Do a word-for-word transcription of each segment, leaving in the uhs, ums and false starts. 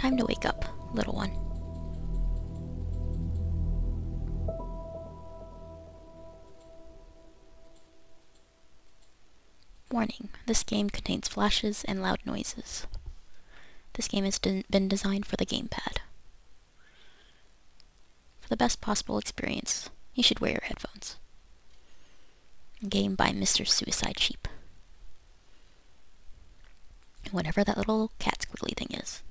Time to wake up, little one. Warning, this game contains flashes and loud noises. This game has been designed for the gamepad. For the best possible experience, you should wear your headphones. A game by MrSuicideSheep. Whatever that little cat squiggly thing is.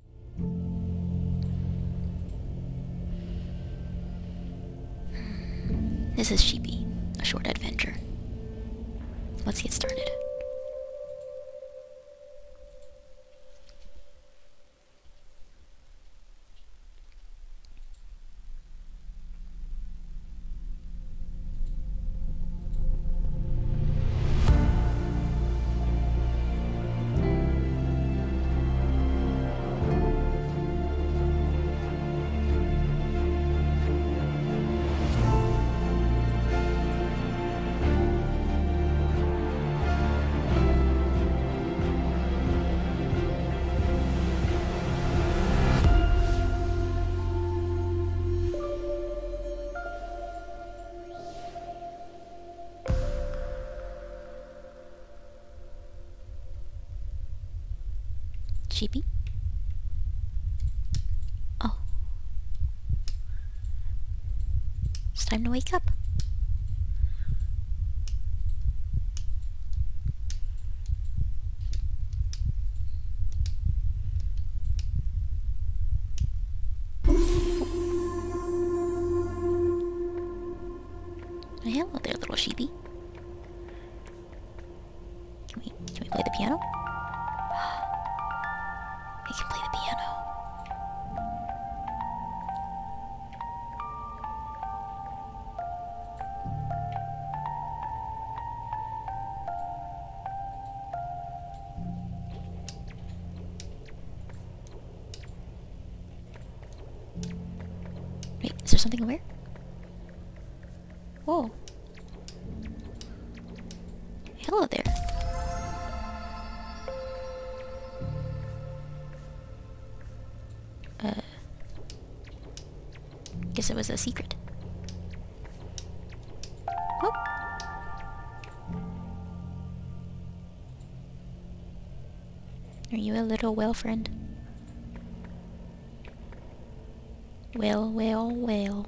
This is Sheepy, a short adventure. Let's get started. Sheepy? Oh. It's time to wake up. Hello there, little Sheepy. Can we, can we play the piano? We can play the piano. Wait, is there something over here? Whoa. Hello there. Uh, guess it was a secret. Oh. Are you a little whale friend? Whale, whale, whale.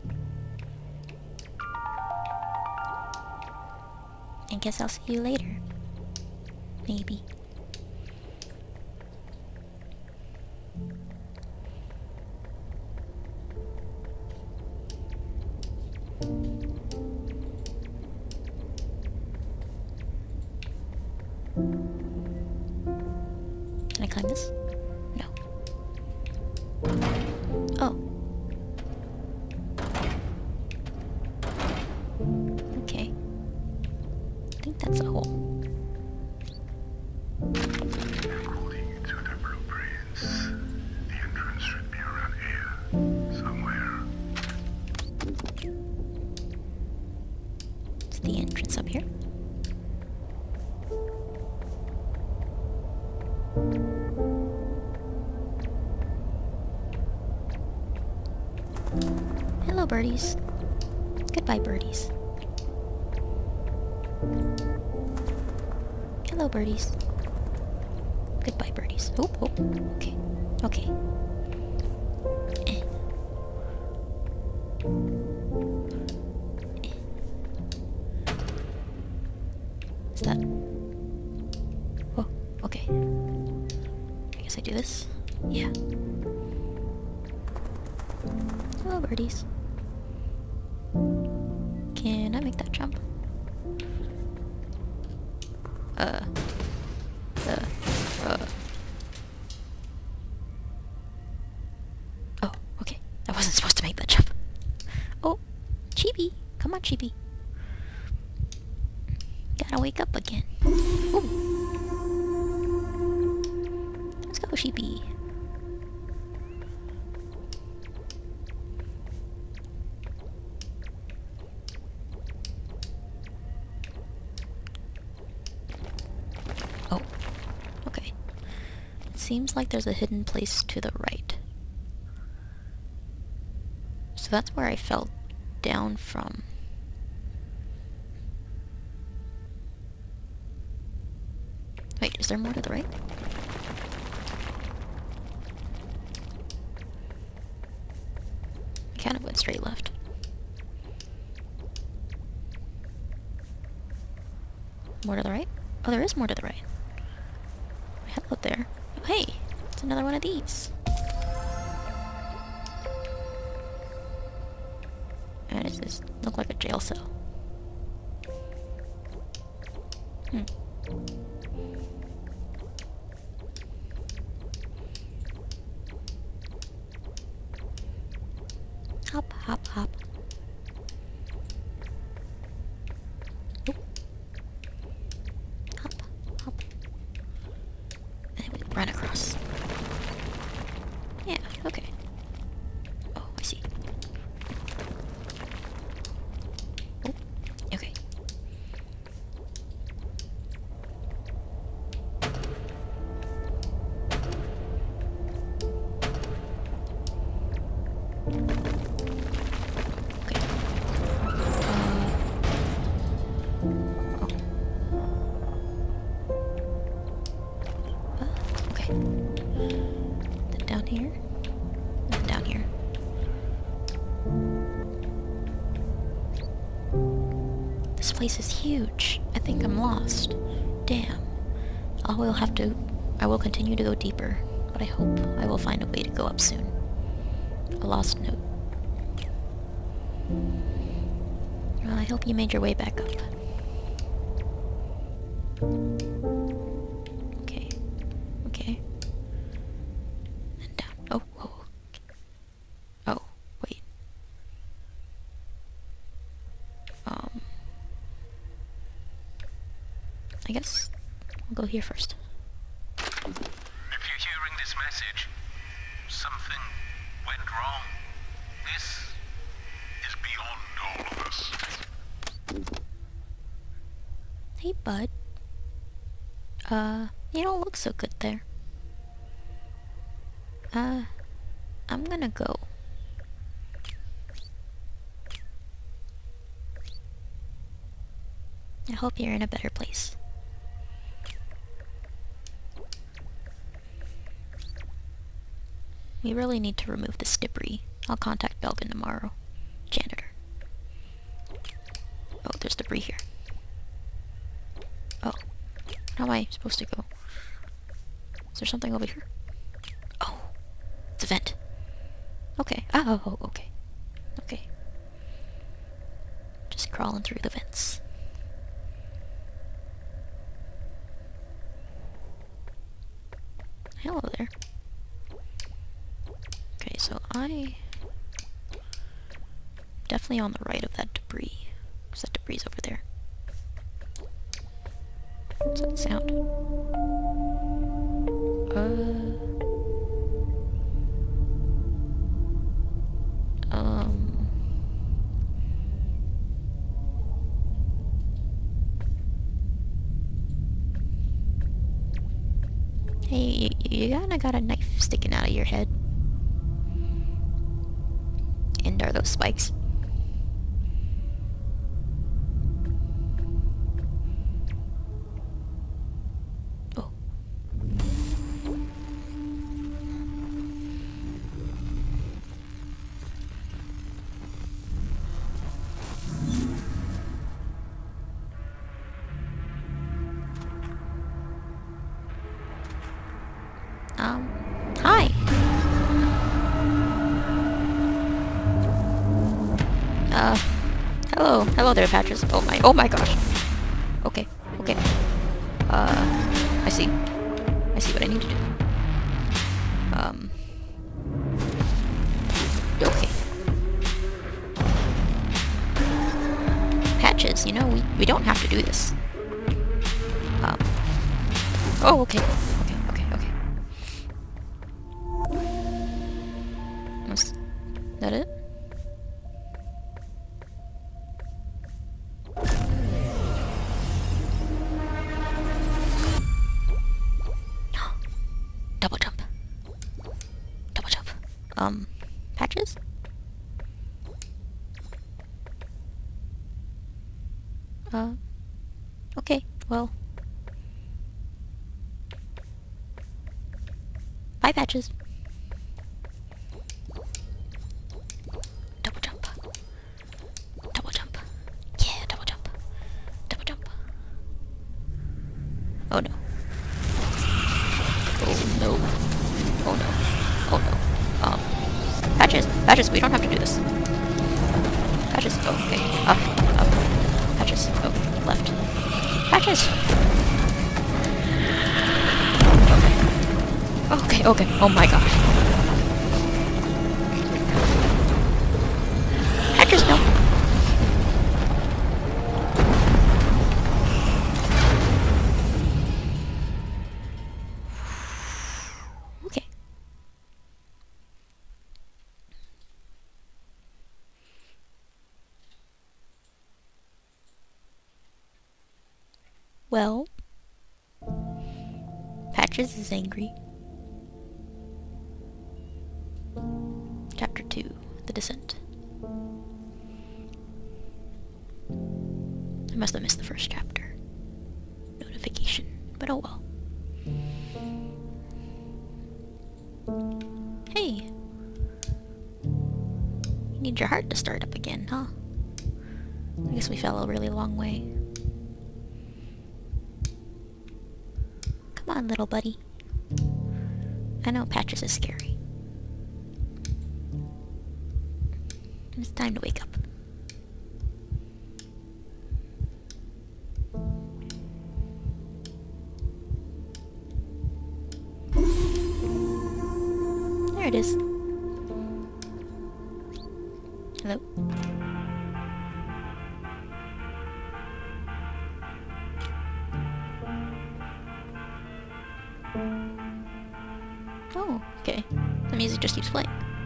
I guess I'll see you later. Maybe. Can I climb this? No. Oh. Okay. I think that's a hole. According to the blueprints, the entrance should be around here, somewhere. Is the entrance up here? Hello, birdies. Goodbye, birdies. Hello, birdies. Goodbye, birdies. Oh, oh, okay, okay. Eh. Eh. Is that... Oh, okay. I guess I do this? Yeah. Hello, birdies. Can I make that jump? Uh. Uh. Uh. Oh, okay. I wasn't supposed to make that jump. Oh, Sheepy. Come on, Sheepy. Gotta wake up again. Ooh. Let's go, Sheepy. seems like there's a hidden place to the right. So that's where I fell down from. Wait, is there more to the right? I kind of went straight left. More to the right? Oh, there is more to the right. Hello there. Oh, hey! It's another one of these. And does this look like a jail cell? Hmm. Hop, hop, hop. Oh. Hop, hop. And we run across. Yeah, okay. Oh, I see. Oh, okay. Then down here. And down here. This place is huge. I think I'm lost. Damn. I will have to... I will continue to go deeper, but I hope I will find a way to go up soon. A lost note. Well, I hope you made your way back up. Okay. Okay. And down. Oh, oh. Oh, wait. Um. I guess I'll go here first. If you're hearing this message, something went wrong. This is beyond all of us. Hey, bud. Uh, you don't look so good there. Uh, I'm gonna go. I hope you're in a better place. We really need to remove this debris. I'll contact Belgian tomorrow. Janitor. Oh, there's debris here. Oh. How am I supposed to go? Is there something over here? Oh. It's a vent. Okay. Oh, oh, okay. Okay. Just crawling through the vents. Hello there. Okay, so I... definitely on the right of that debris. Because that debris is over there. What's that sound? Uh... Um... Hey, you, you kinda got a knife sticking out of your head. And are those spikes? Oh. Um, hi! Uh, hello, hello there, Patches. Oh my, oh my gosh. Okay, okay. Uh, I see. I see what I need to do. Um. Okay. Patches, you know, we, we don't have to do this. Um. Oh, okay. Okay, okay, okay. Was that it? Double jump. Um, Patches? Uh, okay, well. Bye, Patches. Double jump. Double jump. Yeah, double jump. Double jump. Oh no. Oh no. Oh no. Oh no. Um, Patches, Patches, we don't have to do this. Patches, oh, okay. Up, up. Patches, oh, left. Patches! Okay. Okay, okay. Oh my gosh. Patches, no. Okay. Well, Patches is angry. Chapter two, The Descent. I must have missed the first chapter. Notification, but oh well. Hey! You need your heart to start up again, huh? I guess we fell a really long way. Come on, little buddy. I know Patches is scary. It's time to wake up. There it is. Hello? Oh, okay. The music just keeps playing.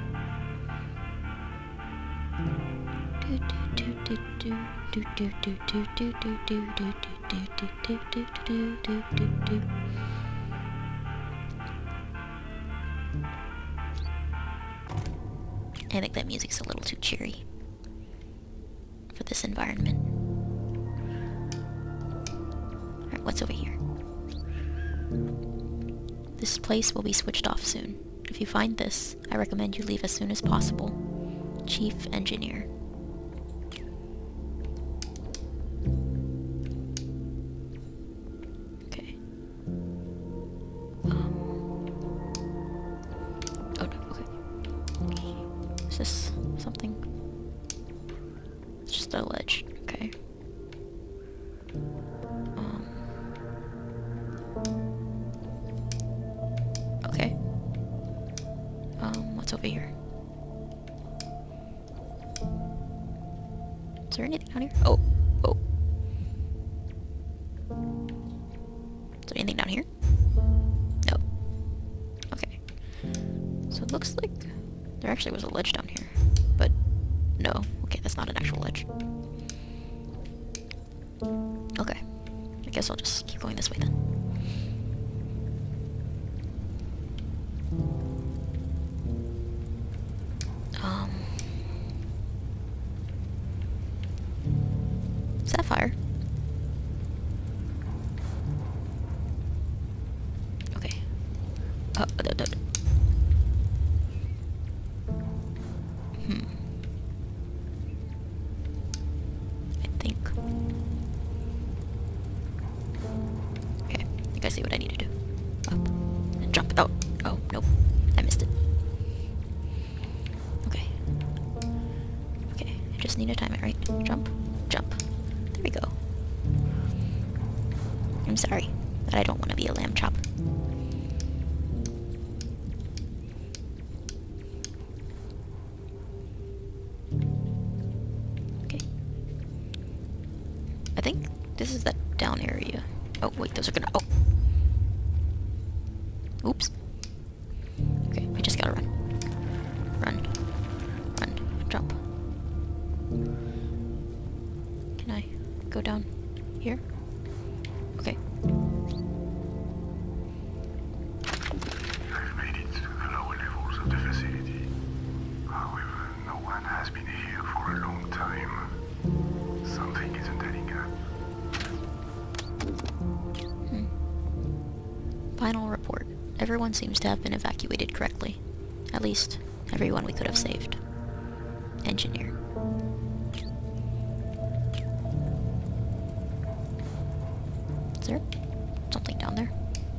I think that music's a little too cheery for this environment. Alright, what's over here? This place will be switched off soon. If you find this, I recommend you leave as soon as possible. Chief Engineer. Okay. Um. Oh no, okay. Is this something? It's just a ledge, okay. Um. Okay. Um, what's over here? Is there anything down here? Oh, oh. Is there anything down here? No. Okay. So it looks like there actually was a ledge down here, but no. Okay, that's not an actual ledge. Okay. I guess I'll just keep going this way then. Um... Sapphire? Okay. Oh, uh, uh, uh. Hmm. I think... Okay, I think I see what I need to do. Up. And jump. Oh, oh, nope. I missed it. Okay. Okay, I just need to time it right. Jump. Jump. There we go. I'm sorry that I don't want to be a lamb chop. Okay. I think this is that down area. Oh, wait, those are gonna... Oh! Oops. Okay, we just gotta run. Run. Run. Jump. Can I go down here? Okay. I've made it to the lower levels of the facility. has been here for a long time. Something isn't adding up. Hmm. Final report. Everyone seems to have been evacuated correctly. At least, everyone we could have saved. Engineer. Is there something down there?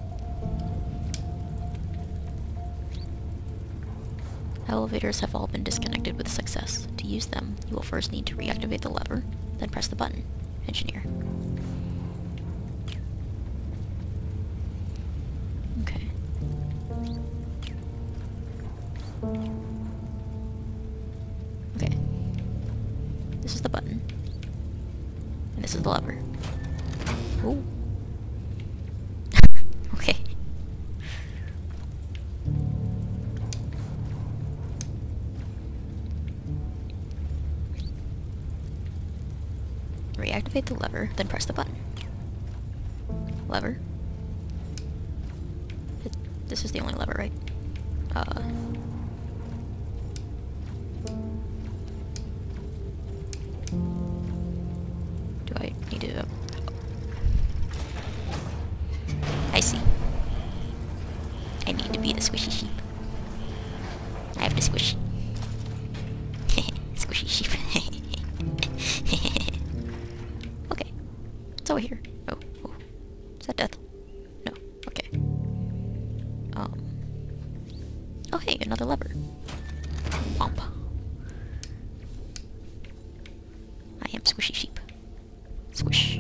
Elevators have all been disconnected with success. To use them, you will first need to reactivate the lever, then press the button. Engineer. Okay. Okay. This is the button. And this is the lever. Ooh. Okay. Reactivate the lever, then press the button. Lever. It, this is the only lever, right? Uh... Do I need to... Uh, I see. I need to be the squishy sheep. I have to squish. Squishy sheep. Okay. It's over here. Oh, oh. Is that death? No. Okay. Um. Oh, hey, another lever. Womp. I am squishy sheep. Squish.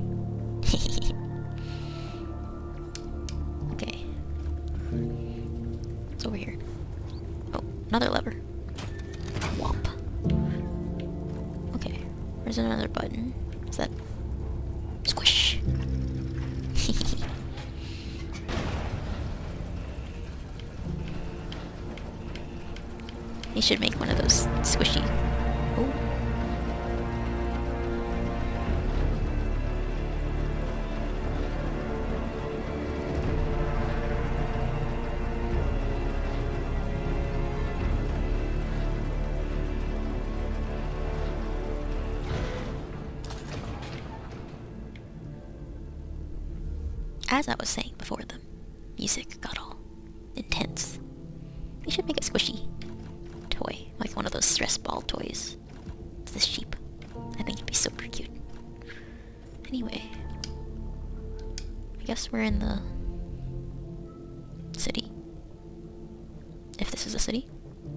Okay. It's over here. Oh, another lever. Womp. Okay. Where's another button? Is that... Squish. He should make one of those squishy... Oh. As I was saying before, the music got all intense. We should make a squishy toy, like one of those stress ball toys. It's this sheep. I think it'd be super cute. Anyway, I guess we're in the city. If this is a city.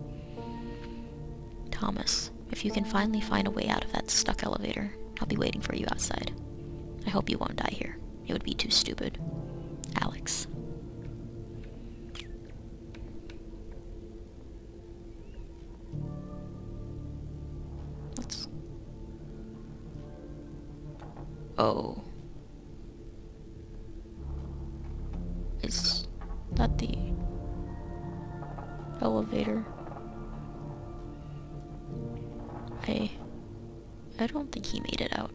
Thomas, if you can finally find a way out of that stuck elevator, I'll be waiting for you outside. I hope you won't die here. It would be too stupid. Alex. Let's... Oh. Is that the elevator? I... I don't think he made it out.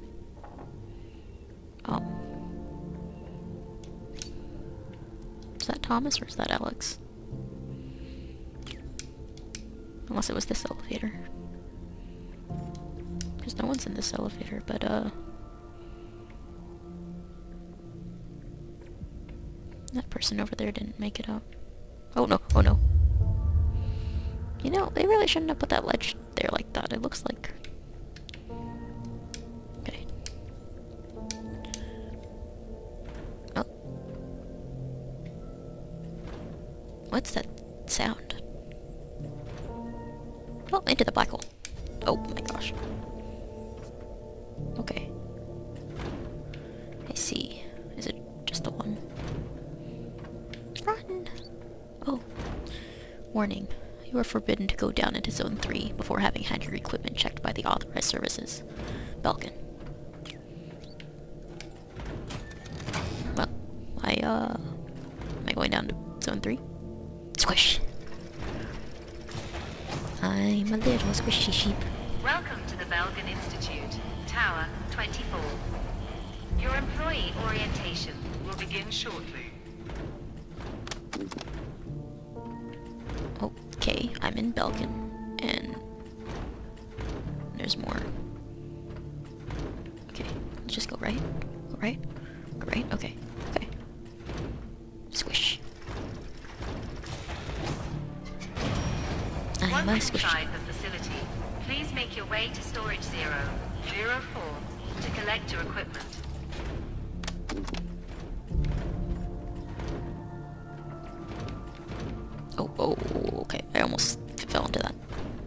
Um... Is that Thomas or is that Alex? Unless it was this elevator. Because no one's in this elevator, but uh... that person over there didn't make it out. Oh no, oh no. You know, they really shouldn't have put that ledge there like that. It looks like... Okay. Oh. What's that sound? Oh, into the black hole. Oh my gosh. Okay. I see. Is it just the one? Run! Oh. Warning. You are forbidden to go down into Zone three before having had your equipment checked by the authorized services. Belkin. Well, I, uh... am I going down to Zone three? Squish! I'm a little squishy sheep. Welcome to the Belkin Institute, Tower twenty-four. Your employee orientation will begin shortly. Okay, I'm in Belkin, and there's more. Okay, let's just go right. Go right. Go right. Okay. Okay. Squish. I'm a Once squish. inside the facility, please make your way to storage zero, zero four, to collect your equipment. Oh, oh, okay. I almost fell into that.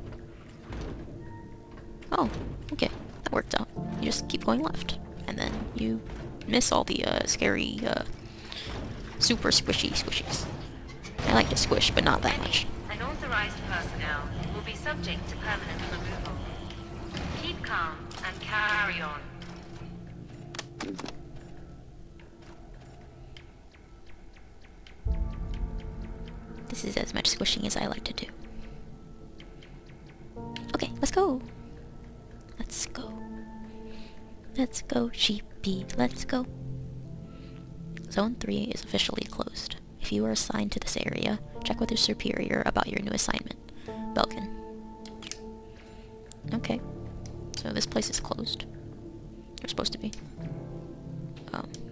Oh, okay. That worked out. You just keep going left. And then you miss all the uh, scary, uh, super squishy squishies. I like to squish, but not that much. Any unauthorized personnel will be subject to permanent removal. Keep calm and carry on. This is as much squishing as I like to do. Okay, let's go. Let's go. Let's go, Sheepy. Let's go. Zone three is officially closed. If you are assigned to this area, check with your superior about your new assignment. Belkin. Okay. So this place is closed. You're supposed to be. Oh.